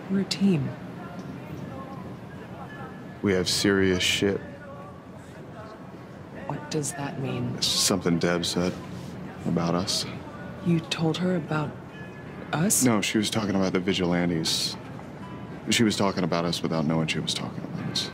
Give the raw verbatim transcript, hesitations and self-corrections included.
We're a team. We have serious shit. What does that mean? It's something Deb said about us. You told her about us? No, she was talking about the vigilantes. She was talking about us without knowing she was talking about us.